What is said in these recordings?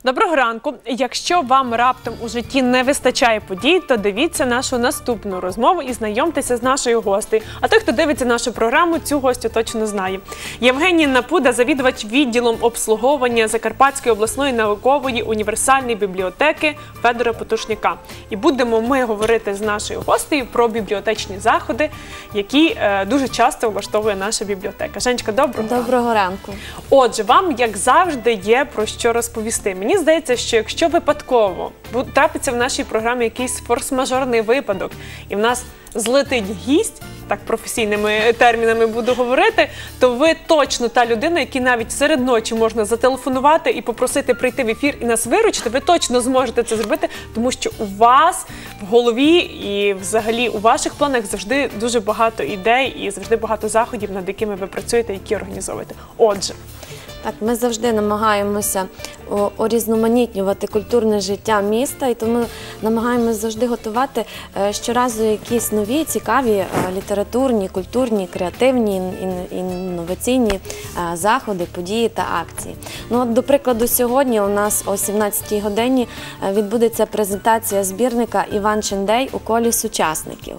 Доброго ранку! Якщо вам раптом у житті не вистачає подій, то дивіться нашу наступну розмову і знайомтеся з нашою гостею. А той, хто дивиться нашу програму, цю гостю точно знає. Євгенія Напуда – завідувач відділом обслуговування Закарпатської обласної наукової універсальної бібліотеки Федора Потушняка. І будемо ми говорити з нашою гостею про бібліотечні заходи, які дуже часто влаштовує наша бібліотека. Женечка, доброго ранку! Доброго ранку! Отже, вам, як завжди, є про що розповісти. Мені здається, що якщо випадково трапиться в нашій програмі якийсь форс-мажорний випадок, і в нас злетить гість, так професійними термінами буду говорити, то ви точно та людина, якій навіть серед ночі можна зателефонувати і попросити прийти в ефір і нас виручити, ви точно зможете це зробити, тому що у вас в голові і взагалі у ваших планах завжди дуже багато ідей і завжди багато заходів, над якими ви працюєте, які організовуєте. Отже. Так, ми завжди намагаємося урізноманітнювати культурне життя міста, і тому намагаємося завжди готувати щоразу якісь нові, цікаві літературні, культурні, креативні, інноваційні заходи, події та акції. Ну, от, до прикладу, сьогодні у нас о 17-й годині відбудеться презентація збірника «Іван Чендей у колі сучасників».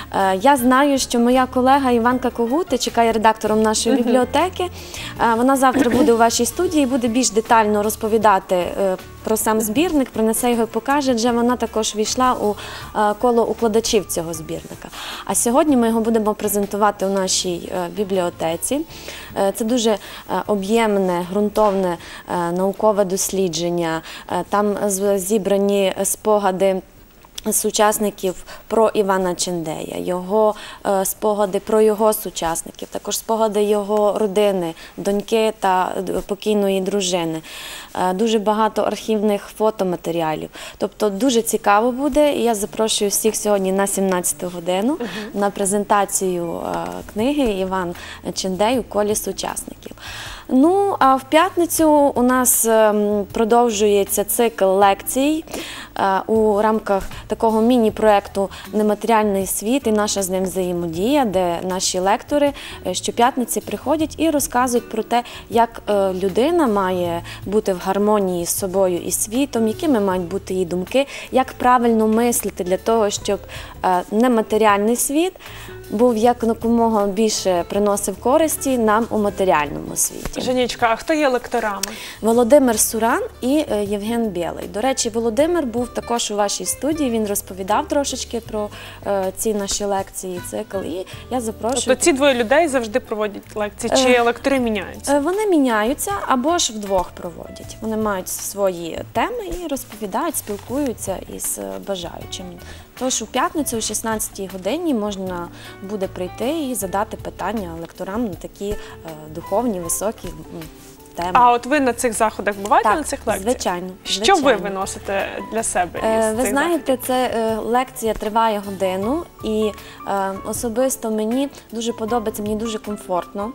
Я знаю, що моя колега Іванка Когут, яка є редактором нашої бібліотеки, вона завтра буде у вашій студії і буде більш детально розповідати про сам збірник, принесе його і покаже, адже вона також війшла у коло укладачів цього збірника. А сьогодні ми його будемо презентувати у нашій бібліотеці. Це дуже об'ємне, ґрунтовне наукове дослідження. Там зібрані спогади сучасників про Івана Чендея, його спогади про його сучасників, також спогади його родини, доньки та покійної дружини. Дуже багато архівних фотоматеріалів. Тобто дуже цікаво буде, і я запрошую всіх сьогодні на 17-ту годину на презентацію книги «Іван Чендей у колі сучасників». Ну, а в п'ятницю у нас продовжується цикл лекцій у рамках такого міні-проєкту «Нематеріальний світ» і наша з ним взаємодія, де наші лектори щоп'ятниці приходять і розказують про те, як людина має бути в гармонії з собою і світом, якими мають бути її думки, як правильно мислити для того, щоб нематеріальний світ був якомога більше приносив користі нам у матеріальному світі. Женічка, а хто є лекторами? Володимир Суран і Євген Білий. До речі, Володимир був також у вашій студії, він розповідав трошечки про ці наші лекції, цикл, і я запрошую. Тобто ці двоє людей завжди проводять лекції, чи лектори міняються? Вони міняються або ж вдвох проводять. Вони мають свої теми і розповідають, спілкуються із бажаючими. Тож у п'ятницю о 16-й годині можна буде прийти і задати питання лекторам на такі духовні, високі теми. А от ви на цих заходах буваєте, так, на цих лекціях? Звичайно. Що ви виносите для себе із цих заходів? Ви знаєте, це лекція триває годину, і особисто мені дуже подобається, мені дуже комфортно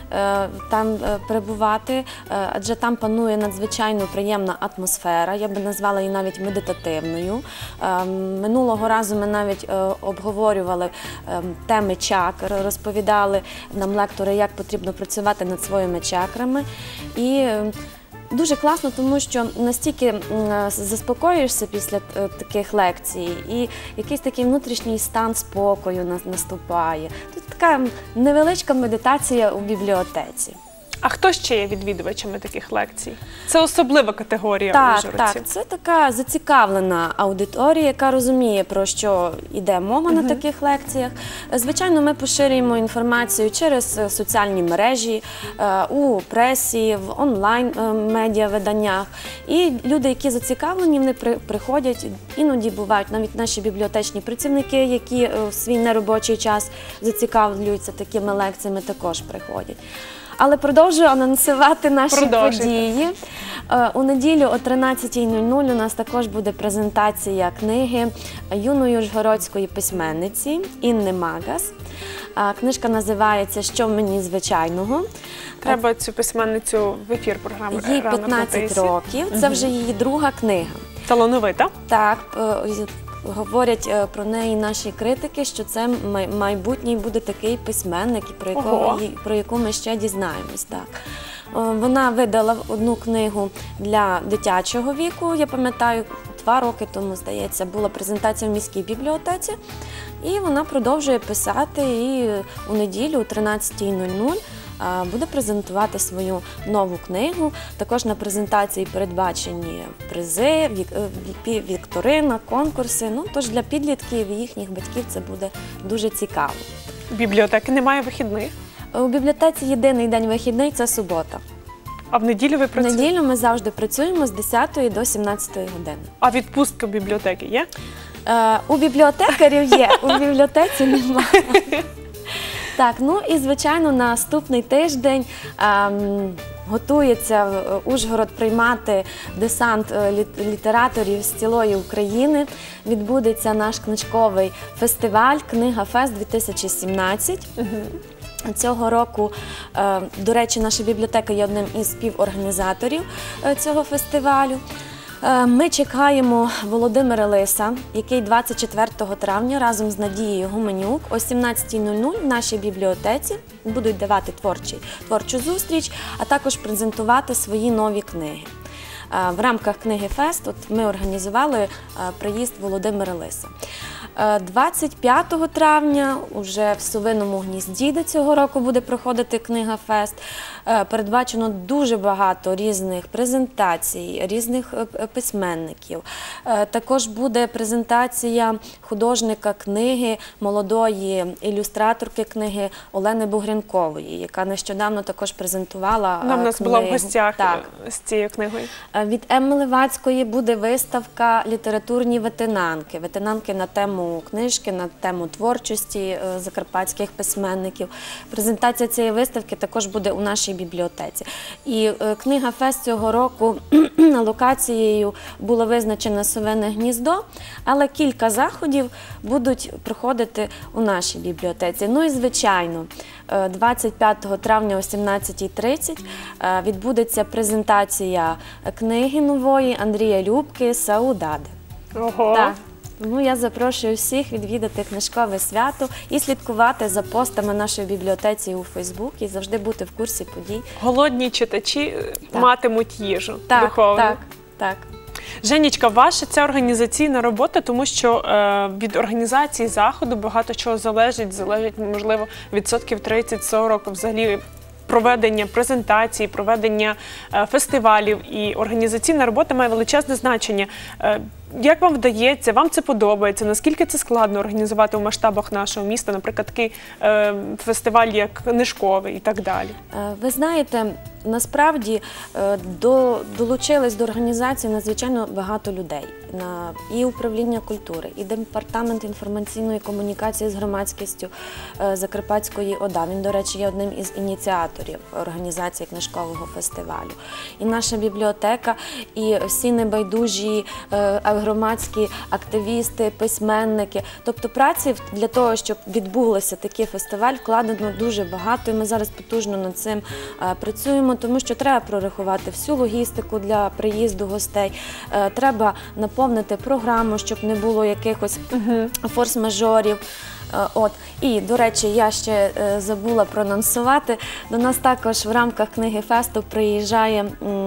там перебувати, адже там панує надзвичайно приємна атмосфера, я би назвала її навіть медитативною. Минулого разу ми навіть обговорювали теми чакр, розповідали нам лектори, як потрібно працювати над своїми чакрами. І дуже класно, тому що настільки заспокоюєшся після таких лекцій, і якийсь такий внутрішній стан спокою наступає. Тут така невеличка медитація у бібліотеці. А хто ще є відвідувачами таких лекцій? Це особлива категорія ужгородців. Так, це така зацікавлена аудиторія, яка розуміє, про що йде мова на таких лекціях. Звичайно, ми поширюємо інформацію через соціальні мережі, у пресі, в онлайн-медіавиданнях. І люди, які зацікавлені, вони приходять, іноді бувають навіть наші бібліотечні працівники, які в свій неробочий час зацікавлюються такими лекціями, також приходять. Але продовжую анонсувати наші події. У неділю о 13:00 у нас також буде презентація книги юної ужгородської письменниці Інни Магас. Книжка називається «Що в мені звичайного». Треба цю письменницю в ефір програми «Їй 15 років». Це вже її друга книга. Талановита? Так. Говорять про неї наші критики, що це майбутній буде такий письменник, про яку ми ще дізнаємось. Так. Вона видала одну книгу для дитячого віку, я пам'ятаю, 2 роки тому, здається, була презентація в міській бібліотеці. І вона продовжує писати, і у неділю о 13:00 буде презентувати свою нову книгу. Також на презентації передбачені призи, вікторина, конкурси. Тож для підлітків і їхніх батьків це буде дуже цікаво. Бібліотеки немає вихідних? У бібліотеці єдиний день вихідний – це субота. А в неділю ви В працюєте? неділю ми завжди працюємо з 10 до 17 години. А відпустка в бібліотеки є? У бібліотекарів є, у бібліотеці немає. Так, і звичайно, на наступний тиждень готується Ужгород приймати десант літераторів з цілої України. Відбудеться наш книжковий фестиваль «Книгафест-2017». Цього року, до речі, наша бібліотека є одним із співорганізаторів цього фестивалю. Ми чекаємо Володимира Лиса, який 24 травня разом з Надією Гуменюк о 17:00 в нашій бібліотеці будуть давати творчу зустріч, а також презентувати свої нові книги. В рамках книги «Фест» ми організували приїзд Володимира Лиса. 25 травня уже в Совиному Гнізді, де цього року буде проходити книга «Фест», передбачено дуже багато різних презентацій, різних письменників. Також буде презентація художника книги, молодої ілюстраторки книги Олени Бугрянкової, яка нещодавно також презентувала Вона в нас книгу. була в гостях Так. з цією книгою. Від Емми Левацької буде виставка «Літературні ветенанки». Ветенанки на тему книжки, на тему творчості закарпатських письменників. Презентація цієї виставки також буде у нашій бібліотеці. І книга «Фест» цього року локацією було визначено Совине Гніздо, але кілька заходів будуть проходити у нашій бібліотеці. І, звичайно, 25 травня о 17:30 відбудеться презентація книги нової Андрія Любки «Саудади». Ого! Так. Тому я запрошую всіх відвідати книжкове свято і слідкувати за постами нашої бібліотеці у Фейсбук і завжди бути в курсі подій. Голодні читачі Так. матимуть їжу Так, духовну. так. Женічка, ваша ця організаційна робота, тому що від організації заходу багато чого залежить, можливо, відсотків 30-40 взагалі проведення презентацій, проведення фестивалів, і організаційна робота має величезне значення. Як вам вдається, вам це подобається, наскільки це складно організувати в масштабах нашого міста, наприклад, такий фестиваль, як книжковий і так далі? Ви знаєте, насправді долучились до організації надзвичайно багато людей. І управління культури, і департамент інформаційної комунікації з громадськістю Закарпатської ОДА. Він, до речі, є одним із ініціаторів організації книжкового фестивалю. І наша бібліотека, і всі небайдужі громадські активісти, письменники. Тобто праці для того, щоб відбувся такий фестиваль, вкладено дуже багато, і ми зараз потужно над цим працюємо, тому що треба прорахувати всю логістику для приїзду гостей, треба наповнити програму, щоб не було якихось форс-мажорів. І, до речі, я ще забула проанонсувати, до нас також в рамках книги «Фесту» приїжджає,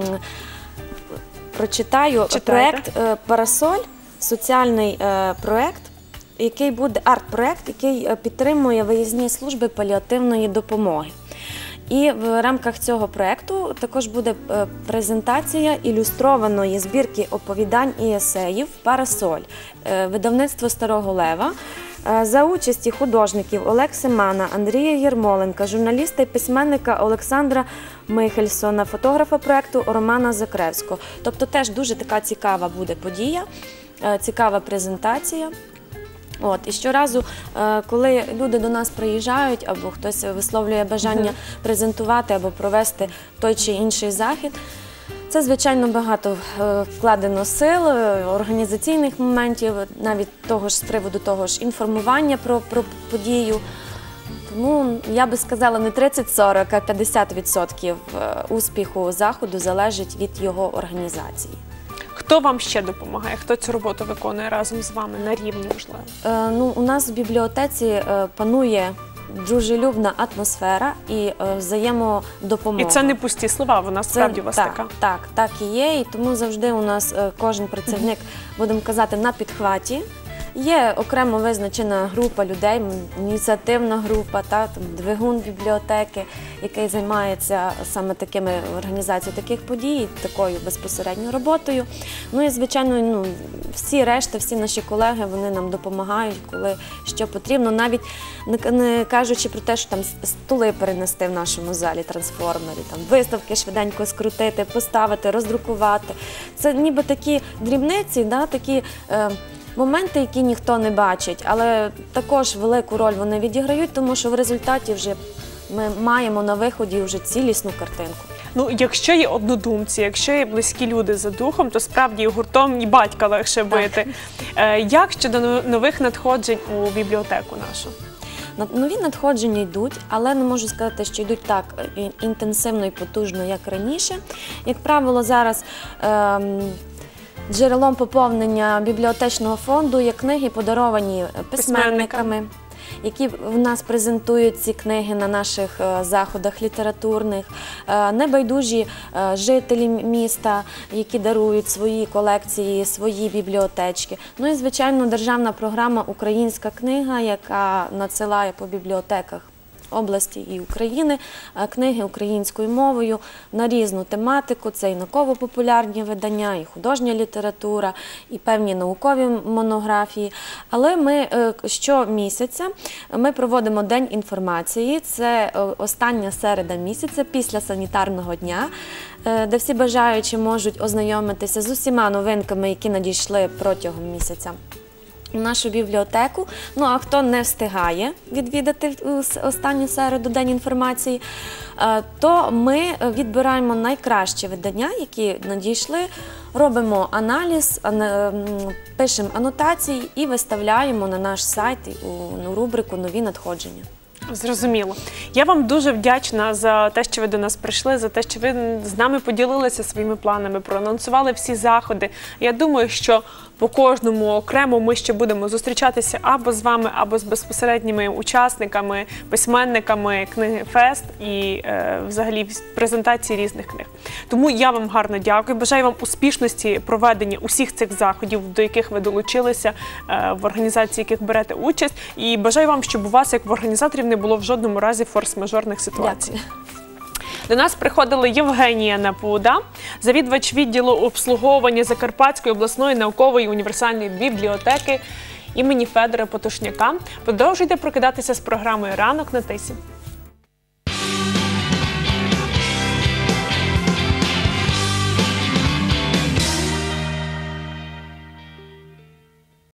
прочитаю, проєкт «Парасоль», соціальний проєкт, який буде арт-проєкт, який підтримує виїзні служби паліативної допомоги. І в рамках цього проєкту також буде презентація ілюстрованої збірки оповідань і есеїв «Парасоль», видавництво Старого Лева, за участі художників Олег Семана, Андрія Єрмоленка, журналіста і письменника Олександра Михельсона, фотографа проєкту Романа Закревського. Тобто теж дуже така цікава буде подія, цікава презентація. І щоразу, коли люди до нас приїжджають, або хтось висловлює бажання презентувати або провести той чи інший захід, це, звичайно, багато вкладено сил, організаційних моментів, навіть того ж з приводу того ж інформування про подію. Тому я би сказала, не 30-40, а 50% успіху заходу залежить від його організації. Хто вам ще допомагає? Хто цю роботу виконує разом з вами на рівні, можливо? У нас в бібліотеці панує дружелюбна атмосфера і взаємодопомога. І це не пусті слова, вона справді у вас така. Так і є, і тому завжди у нас кожен працівник, будемо казати, на підхваті. Є окремо визначена група людей, ініціативна група, там двигун бібліотеки, який займається саме такими організацією таких подій, такою безпосередньо роботою. Ну і, звичайно, всі наші колеги, вони нам допомагають, коли що потрібно, навіть не кажучи про те, що там столи перенести в нашому залі, трансформері, там виставки швиденько скрутити, поставити, роздрукувати. Це ніби такі дрібниці, такі моменти, які ніхто не бачить, але також велику роль вони відіграють, тому що в результаті вже ми маємо на виході вже цілісну картинку. Ну, якщо є однодумці, якщо є близькі люди за духом, то справді і гуртом, і батька легше бити. Як щодо нових надходжень у бібліотеку нашу? Нові надходження йдуть, але не можу сказати, що йдуть так інтенсивно і потужно, як раніше. Як правило, зараз джерелом поповнення бібліотечного фонду є книги, подаровані письменниками, які в нас презентують ці книги на наших заходах літературних, небайдужі жителі міста, які дарують свої колекції, свої бібліотечки. Ну і, звичайно, державна програма «Українська книга», яка надсилає по бібліотеках області і України книги українською мовою на різну тематику. Це і науково-популярні видання, і художня література, і певні наукові монографії. Але ми щомісяця ми проводимо День інформації. Це остання середа місяця після санітарного дня, де всі бажаючі можуть ознайомитися з усіма новинками, які надійшли протягом місяця у нашу бібліотеку. Ну, а хто не встигає відвідати останню середу День інформації, то ми відбираємо найкращі видання, які надійшли, робимо аналіз, пишемо анотації і виставляємо на наш сайт у рубрику «Нові надходження». Зрозуміло. Я вам дуже вдячна за те, що ви до нас прийшли, за те, що ви з нами поділилися своїми планами, проанонсували всі заходи. Я думаю, що по кожному окремо ми ще будемо зустрічатися або з вами, або з безпосередніми учасниками, письменниками книги «Фест» і взагалі презентації різних книг. Тому я вам гарно дякую. Бажаю вам успішності проведення усіх цих заходів, до яких ви долучилися, в організації яких берете участь. І бажаю вам, щоб у вас, як в організаторів, не було в жодному разі форс-мажорних ситуацій. Дякую. До нас приходила Євгенія Напуда, завідувач відділу обслуговування Закарпатської обласної наукової універсальної бібліотеки імені Федора Потушняка. Продовжуйте прокидатися з програмою «Ранок на Тисі».